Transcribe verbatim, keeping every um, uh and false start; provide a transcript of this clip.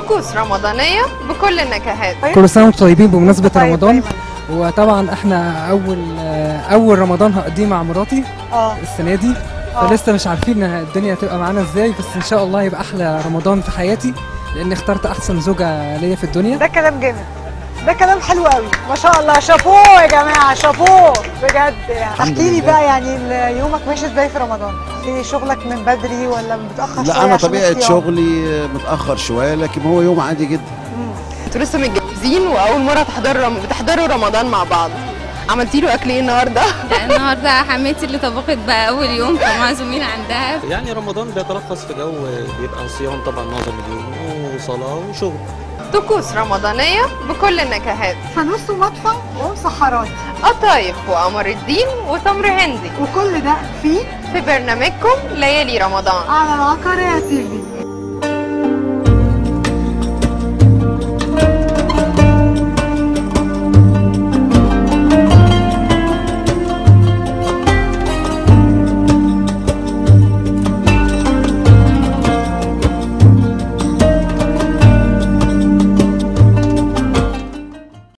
طقوس رمضانية بكل النكهات. كل سنة وانتم طيبين بمناسبة رمضان. وطبعا احنا اول اول رمضان هقضيه مع مراتي اه السنة دي، فلسه مش عارفين الدنيا هتبقى معانا ازاي، بس ان شاء الله يبقى احلى رمضان في حياتي لاني اخترت احسن زوجة ليا في الدنيا. ده كلام جامد، ده كلام حلو قوي ما شاء الله. شابوه يا جماعه، شابوه بجد. يعني احكي لي بقى، يعني يومك ماشي ازاي في رمضان؟ في شغلك من بدري ولا متاخر شويه؟ لا انا طبيعه شغلي متاخر شويه، لكن هو يوم عادي جدا. انتوا لسه متجوزين واول مره تحضروا بتحضروا رمضان مع بعض، عملتي له اكل ايه النهارده؟ لا النهارده حماتي اللي طبخت بقى اول يوم، فمعزومين عندها. يعني رمضان بيتلخص في جو بيبقى صيام طبعا معظم اليوم وصلاه وشغل. طقوس رمضانية بكل النكهات، فانوس ومدفع ومسحرات، قطايف وقمر الدين وتمر هندي، وكل ده في في برنامجكم ليالي رمضان على العقارية تي في.